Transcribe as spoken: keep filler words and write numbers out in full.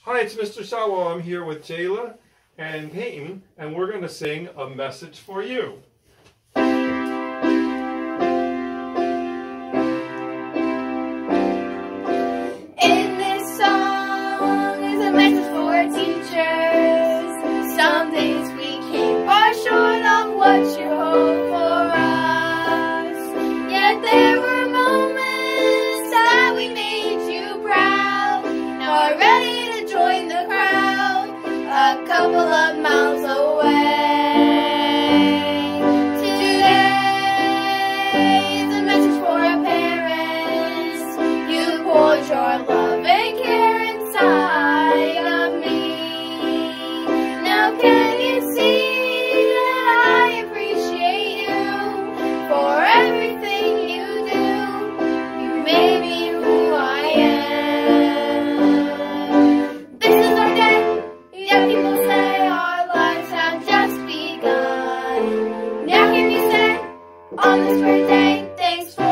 Hi, it's Mister Sawa. I'm here with Jayla and Peyton, and we're going to sing A Message for You. In this song is a message for teachers. Some days we came far short of what you hoped for us. Yet there were moments that we made you proud. Now we're ready to join the crowd, a couple of miles away. Today is a message for our parents. You poured your love and care inside of me. Now can you see that I appreciate you for everything you do? You made me who I am. This is our day. Yeah, people say our lives have just begun. Now can you say on this great day, thanks for